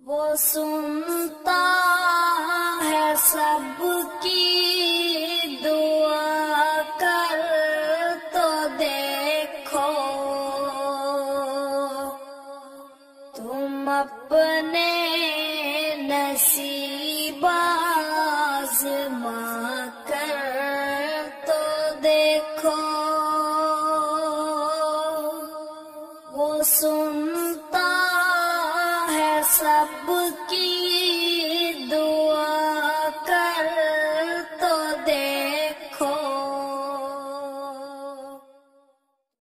वो सुनता है सबकी दुआ, कर तो देखो तुम अपने नसीब आज़मा कर तो देखो। वो सुनता है सबकी दुआ,